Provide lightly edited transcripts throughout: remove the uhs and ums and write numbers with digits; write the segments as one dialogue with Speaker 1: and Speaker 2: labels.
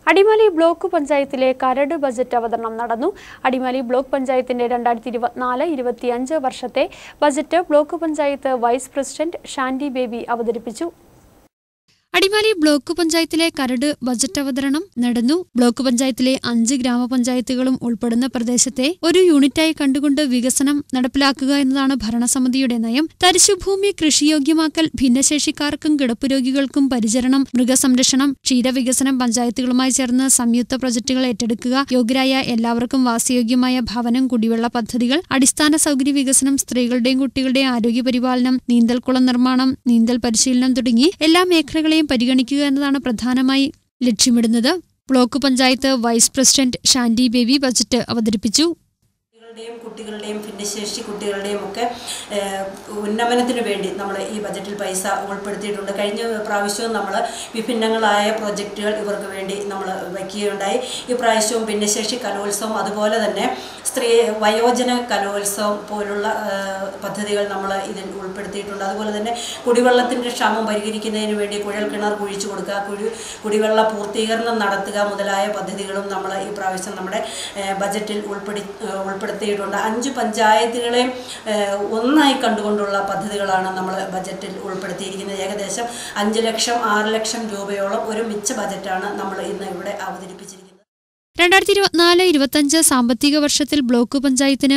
Speaker 1: Adimali block പഞ്ചായത്തിലെ കരട് budget അവതരണം നടന്നു. അടിമാലി ബ്ലോക്ക് പഞ്ചായത്തിന്റെ 2024-25 വർഷത്തെ budget block panchayat vice president Shandy Baby അവതരിപ്പിച്ചു. അടിമാലി ബ്ലോക്ക് പഞ്ചായത്തിലെ കരട് ബജറ്റ് അവതരണം നടന്നു. ബ്ലോക്ക് പഞ്ചായത്തിലെ 5 ഗ്രാമപഞ്ചായത്തുകളും ഉൾപ്പെടുന്ന പ്രദേശത്തെ ഒരു യൂണിറ്റായി കണ്ടുകൊണ്ട് വികസനം നടപ്പിലാക്കുക എന്നതാണ് ഭരണസമിതിയുടെ നയം. തരിശുഭൂമി കൃഷിയോഗ്യമാക്കൽ, ഭിന്നശേഷിക്കാർക്കും കിടപ്പ് രോഗികൾക്കും പരിചരണം, മൃഗസംരക്ഷണം, ക്ഷീരവികസനം, പഞ്ചായത്തുകളുമായി ചേർന്ന് സംയുക്ത പ്രൊജക്ടുകൾ ഏറ്റെടുക്കുക, യോഗ്യരായ എല്ലാവർക്കും വാസയോഗ്യമായ ഭവനം, കുടിവെള്ള പദ്ധതികൾ, അടിസ്ഥാന സൗകര്യ വികസനം, സ്ത്രീകളുടെയും കുട്ടികളുടെയും ആരോഗ്യപരിപാലനം, നീന്തൽക്കുളം നിർമ്മാണം, നീന്തൽ പരിശീലനം തുടങ്ങി എല്ലാ മേഖലകളെയും പരിഗണിക്കുക എന്നതാണ് പ്രധാനമായി ലക്ഷ്യമിടുന്നത്. Block panchayat vice president Shandy Baby budget അവതരിപ്പിച്ചു.
Speaker 2: കുട്ടികളുടെയും ഭിന്നശേഷി കുട്ടികളുടെയും ഒക്കെ ഉന്നമനത്തിന് വേണ്ടി നമ്മൾ ഈ ബജറ്റിൽ പൈസ ഉൾപ്പെടുത്തിയിട്ടുണ്ട്. കഴിഞ്ഞ പ്രാവശ്യവും നമ്മൾ വിഭിന്നങ്ങളായ പ്രൊജക്റ്റുകൾ ഇവർക്ക് വേണ്ടി നമ്മൾ വയ്ക്കുകയുണ്ടായി. ഈ പ്രാവശ്യവും ഭിന്നശേഷി കലോത്സവം, അതുപോലെ തന്നെ വയോജന കലോത്സവം പോലുള്ള പദ്ധതികൾ നമ്മൾ ഇതിൽ ഉൾപ്പെടുത്തിയിട്ടുണ്ട്. അതുപോലെ തന്നെ കുടിവെള്ളത്തിൻ്റെ ക്ഷാമം പരിഹരിക്കുന്നതിന് വേണ്ടി കുഴൽ കിണർ കുഴിച്ചു കൊടുക്കുക, കുടിവെള്ള പൂർത്തീകരണം നടത്തുക മുതലായ പദ്ധതികളും നമ്മൾ ഈ പ്രാവശ്യം നമ്മുടെ ബജറ്റിൽ ഉൾപ്പെടുത്തിയിട്ടുണ്ട്. 5 പഞ്ചായത്തുകളെയും ഒന്നായി കണ്ടുകൊണ്ടുള്ള പദ്ധതികളാണ് നമ്മൾ ബജറ്റിൽ ഉൾപ്പെടുത്തിയിരിക്കുന്നത്. ഏകദേശം 5 ലക്ഷം 6 ലക്ഷം രൂപയോളം ഒരു മിച്ച ബജറ്റാണ് നമ്മൾ ഇന്ന് ഇവിടെ അവതരിപ്പിച്ചിരിക്കുന്നത്.
Speaker 1: 2024-25 സാമ്പത്തിക വർഷത്തിൽ ബ്ലോക്ക് പഞ്ചായത്തിന്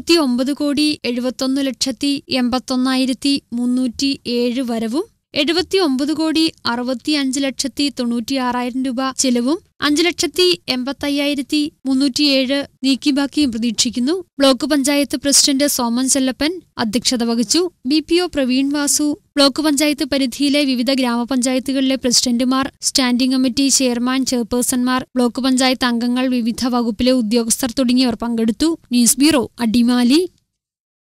Speaker 1: 79,81,81,307 വരവും 79,65,96,96,000 രൂപ ചെലവും 5,85,307 നീക്കിബാക്കിയും പ്രതീക്ഷിക്കുന്നു. ബ്ലോക്ക് പഞ്ചായത്ത് പ്രസിഡന്റ് സോമൻ ചെല്ലപ്പൻ അധ്യക്ഷത വഹിച്ചു. BPO പ്രവീൺ വാസു, ബ്ലോക്ക് പഞ്ചായത്ത് പരിധിയിലെ വിവിധ ഗ്രാമപഞ്ചായത്തുകളിലെ പ്രസിഡന്റുമാർ, സ്റ്റാൻഡിംഗ് കമ്മിറ്റി ചെയർമാൻ, ചെയർപേഴ്സൺമാർ, ബ്ലോക്ക് പഞ്ചായത്ത് അംഗങ്ങൾ, വിവിധ വകുപ്പിലെ ഉദ്യോഗസ്ഥർ തുടങ്ങിയവർ പങ്കെടുത്തു. News bureau, Adimali.